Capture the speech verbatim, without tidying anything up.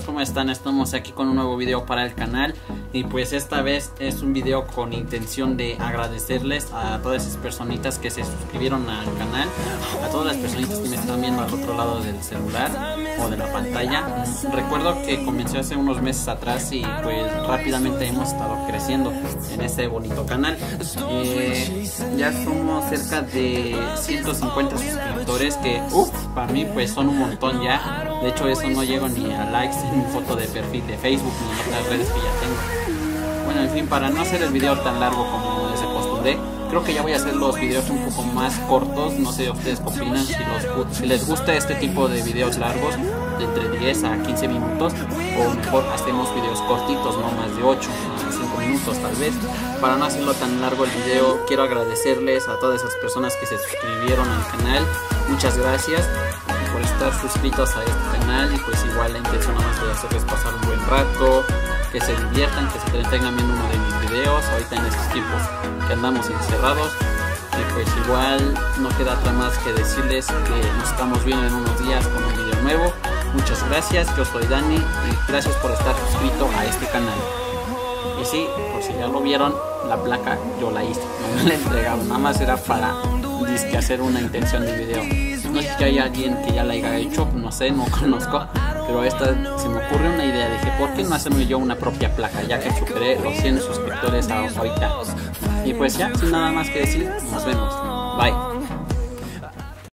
¿cómo están? Estamos aquí con un nuevo video para el canal. Y pues esta vez es un video con intención de agradecerles a todas esas personitas que se suscribieron al canal, a todas las personitas que me están viendo al otro lado del celular o de la pantalla. Recuerdo que comenzó hace unos meses atrás y pues rápidamente hemos estado creciendo en este bonito canal. Eh, ya somos cerca de ciento cincuenta suscriptores, que uff, para mí pues son un montón ya. De hecho eso no llego ni a likes en mi foto de perfil de Facebook ni en otras redes que ya tengo. Bueno, en fin, para no hacer el video tan largo como les acostumbré, creo que ya voy a hacer los videos un poco más cortos. No sé ustedes qué opinan, si, los, si les gusta este tipo de videos largos de entre diez a quince minutos, o mejor hacemos videos cortitos, no más de ocho a cinco minutos tal vez. Para no hacerlo tan largo el video, quiero agradecerles a todas esas personas que se suscribieron al canal. Muchas gracias por estar suscritos a este canal, y pues igual la intención más de hacerles pasar un buen rato, que se diviertan, que se entretengan viendo uno de mis videos ahorita en estos tiempos que andamos encerrados. Y pues igual no queda otra más que decirles que nos estamos viendo en unos días con un video nuevo. Muchas gracias, yo soy Dani y gracias por estar suscrito a este canal. Y sí, por si ya lo vieron, la placa yo la hice, no me la entregaron, nada más era para disque hacer una intención de video. No sé si hay alguien que ya la haya hecho, no sé, no conozco, pero esta se me ocurre una idea. Dije, ¿por qué no hacerme yo una propia placa? Ya que superé los cien suscriptores ahorita. Y pues ya, sin nada más que decir, nos vemos. Bye.